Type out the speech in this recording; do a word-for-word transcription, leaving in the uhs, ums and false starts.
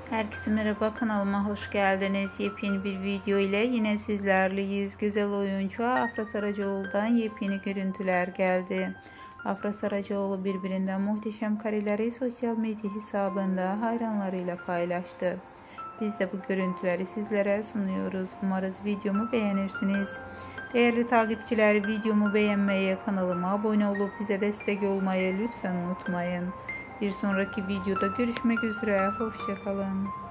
Herkese merhaba, kanalıma hoş geldiniz. Yepyeni bir video ile yine sizlerleyiz. Güzel oyuncu Afra Saracoğlu'dan yepyeni görüntüler geldi. Afra Saracoğlu birbirinden muhteşem kareleri sosyal medya hesabında hayranlarıyla paylaştı. Biz de bu görüntüleri sizlere sunuyoruz. Umarız videomu beğenirsiniz. Değerli takipçiler, videomu beğenmeyi, kanalıma abone olup bize destek olmayı lütfen unutmayın. Bir sonraki videoda görüşmek üzere. Hoşça kalın.